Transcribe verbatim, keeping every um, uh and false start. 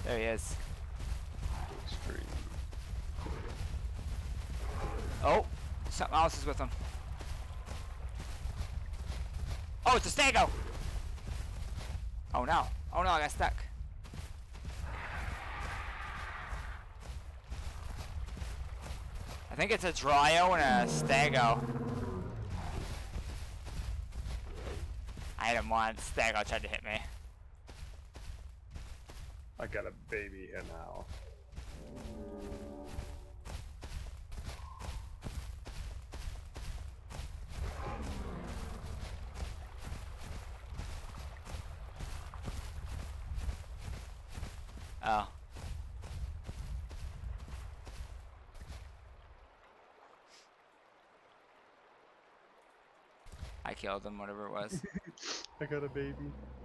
There he is. Extreme. Oh, something else is with him. Oh, it's a stego! Oh no. Oh no, I got stuck. I think it's a Dryo and a stego. I hit him once. Stego tried to hit me. I got a baby here now. Oh. I killed him, whatever it was. I got a baby.